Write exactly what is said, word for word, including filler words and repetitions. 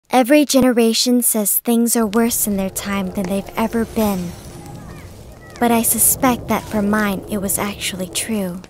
Every generation says things are worse in their time than they've ever been. But I suspect that for mine, it was actually true.